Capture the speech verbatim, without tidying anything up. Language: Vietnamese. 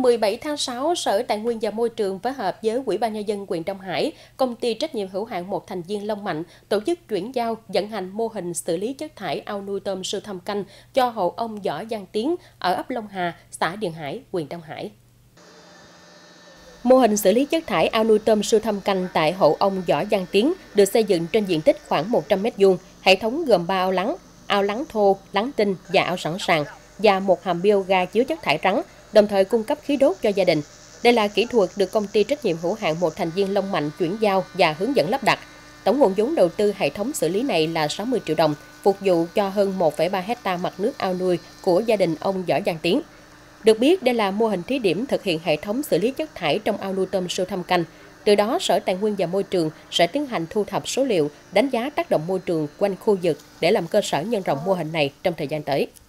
mười bảy tháng sáu, Sở Tài nguyên và Môi trường phối hợp với Ủy ban Nhân dân huyện Đông Hải, Công ty trách nhiệm hữu hạn một thành viên Long Mạnh tổ chức chuyển giao vận hành mô hình xử lý chất thải ao nuôi tôm siêu thâm canh cho hộ ông Võ Văn Tiến ở ấp Long Hà, xã Điền Hải, huyện Đông Hải. Mô hình xử lý chất thải ao nuôi tôm siêu thâm canh tại hộ ông Võ Văn Tiến được xây dựng trên diện tích khoảng một trăm mét vuông. Hệ thống gồm ba ao lắng, ao lắng thô, lắng tinh và ao sẵn sàng và một hầm bioga chứa chất thải rắn, đồng thời cung cấp khí đốt cho gia đình. Đây là kỹ thuật được công ty trách nhiệm hữu hạn một thành viên Long Mạnh chuyển giao và hướng dẫn lắp đặt. Tổng nguồn vốn đầu tư hệ thống xử lý này là sáu mươi triệu đồng, phục vụ cho hơn một phẩy ba héc ta mặt nước ao nuôi của gia đình ông Võ Văn Tiến. Được biết, đây là mô hình thí điểm thực hiện hệ thống xử lý chất thải trong ao nuôi tôm siêu thâm canh. Từ đó, Sở Tài nguyên và Môi trường sẽ tiến hành thu thập số liệu, đánh giá tác động môi trường quanh khu vực để làm cơ sở nhân rộng mô hình này trong thời gian tới.